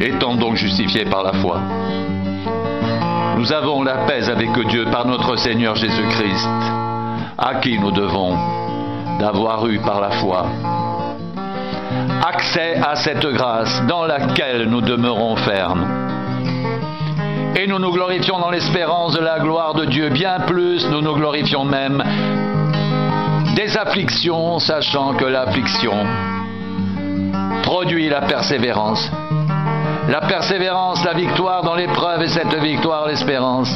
Étant donc justifiés par la foi, nous avons la paix avec Dieu par notre Seigneur Jésus-Christ, à qui nous devons d'avoir eu par la foi accès à cette grâce dans laquelle nous demeurons fermes. Et nous nous glorifions dans l'espérance de la gloire de Dieu. Bien plus, nous nous glorifions même des afflictions, sachant que l'affliction produit la persévérance. La persévérance, la victoire dans l'épreuve, et cette victoire, l'espérance.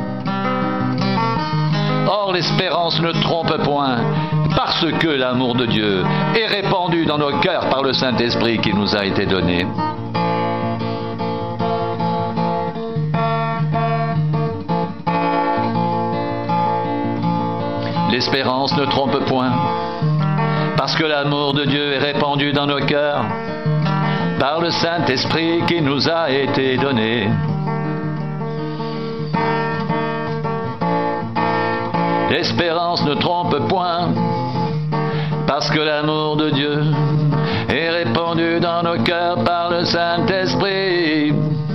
Or, l'espérance ne trompe point, parce que l'amour de Dieu est répandu dans nos cœurs par le Saint-Esprit qui nous a été donné. L'espérance ne trompe point, parce que l'amour de Dieu est répandu dans nos cœurs par le Saint-Esprit qui nous a été donné. L'espérance ne trompe point, parce que l'amour de Dieu est répandu dans nos cœurs par le Saint-Esprit.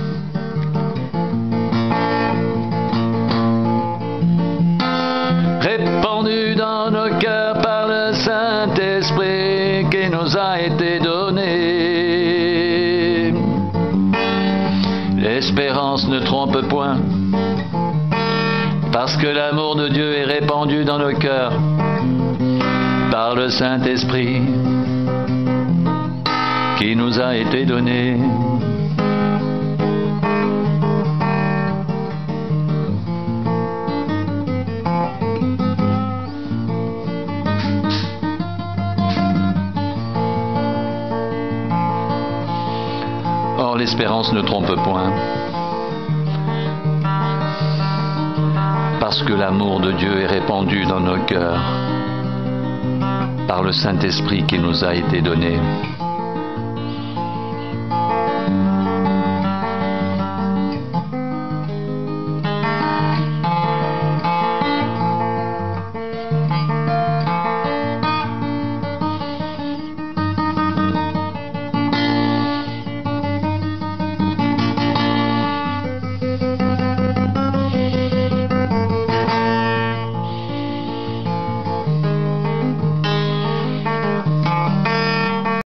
Répandu dans nos cœurs par le Saint-Esprit qui nous a été donné. L'espérance ne trompe point, parce que l'amour de Dieu est répandu dans nos cœurs par le Saint-Esprit qui nous a été donné. Or, l'espérance ne trompe point, parce que l'amour de Dieu est répandu dans nos cœurs par le Saint-Esprit qui nous a été donné.